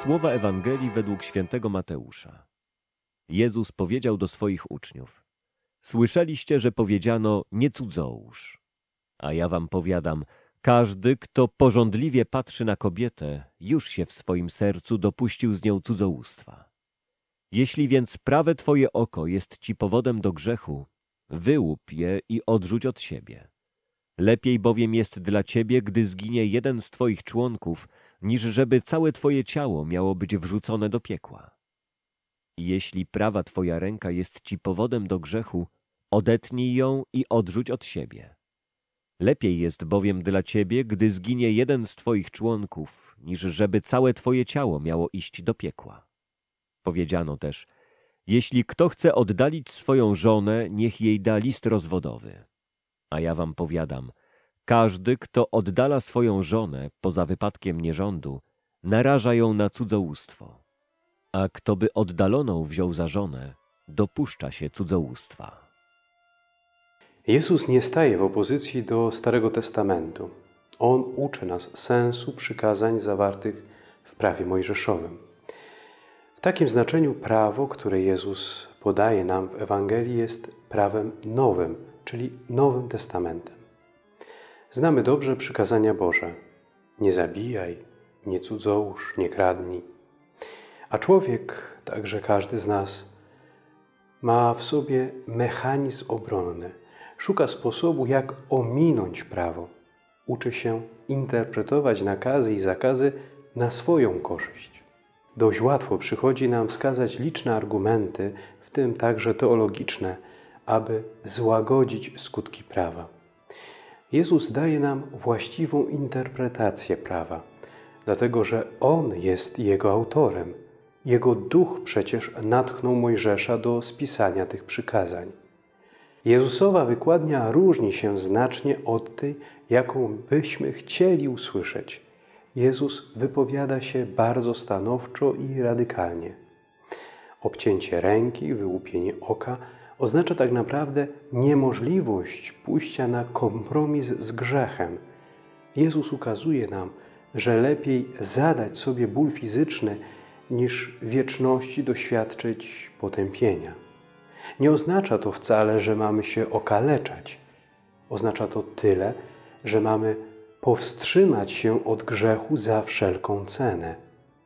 Słowa Ewangelii według świętego Mateusza. Jezus powiedział do swoich uczniów: Słyszeliście, że powiedziano: nie cudzołóż. A ja wam powiadam, każdy, kto pożądliwie patrzy na kobietę, już się w swoim sercu dopuścił z nią cudzołóstwa. Jeśli więc prawe twoje oko jest ci powodem do grzechu, wyłup je i odrzuć od siebie. Lepiej bowiem jest dla ciebie, gdy zginie jeden z twoich członków, niż żeby całe twoje ciało miało być wrzucone do piekła. I jeśli prawa twoja ręka jest ci powodem do grzechu, odetnij ją i odrzuć od siebie. Lepiej jest bowiem dla ciebie, gdy zginie jeden z twoich członków, niż żeby całe twoje ciało miało iść do piekła. Powiedziano też: jeśli kto chce oddalić swoją żonę, niech jej da list rozwodowy. A ja wam powiadam, każdy, kto oddala swoją żonę poza wypadkiem nierządu, naraża ją na cudzołóstwo. A kto by oddaloną wziął za żonę, dopuszcza się cudzołóstwa. Jezus nie staje w opozycji do Starego Testamentu. On uczy nas sensu przykazań zawartych w prawie mojżeszowym. W takim znaczeniu prawo, które Jezus podaje nam w Ewangelii, jest prawem nowym, czyli Nowym Testamentem. Znamy dobrze przykazania Boże: nie zabijaj, nie cudzołóż, nie kradnij. A człowiek, także każdy z nas, ma w sobie mechanizm obronny. Szuka sposobu, jak ominąć prawo. Uczy się interpretować nakazy i zakazy na swoją korzyść. Dość łatwo przychodzi nam wskazać liczne argumenty, w tym także teologiczne, aby złagodzić skutki prawa. Jezus daje nam właściwą interpretację prawa, dlatego że On jest jego autorem. Jego duch przecież natchnął Mojżesza do spisania tych przykazań. Jezusowa wykładnia różni się znacznie od tej, jaką byśmy chcieli usłyszeć. Jezus wypowiada się bardzo stanowczo i radykalnie. Obcięcie ręki, wyłupienie oka oznacza tak naprawdę niemożliwość pójścia na kompromis z grzechem. Jezus ukazuje nam, że lepiej zadać sobie ból fizyczny, niż w wieczności doświadczyć potępienia. Nie oznacza to wcale, że mamy się okaleczać. Oznacza to tyle, że mamy powstrzymać się od grzechu za wszelką cenę.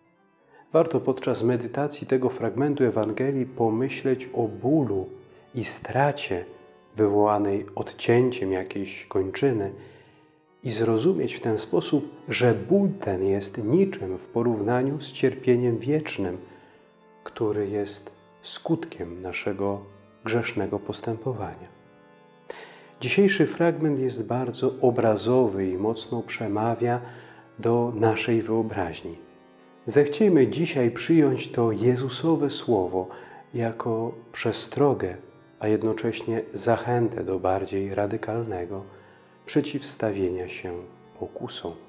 Warto podczas medytacji tego fragmentu Ewangelii pomyśleć o bólu i stracie wywołanej odcięciem jakiejś kończyny i zrozumieć w ten sposób, że ból ten jest niczym w porównaniu z cierpieniem wiecznym, który jest skutkiem naszego grzesznego postępowania. Dzisiejszy fragment jest bardzo obrazowy i mocno przemawia do naszej wyobraźni. Zechciejmy dzisiaj przyjąć to Jezusowe słowo jako przestrogę, a jednocześnie zachętę do bardziej radykalnego przeciwstawienia się pokusom.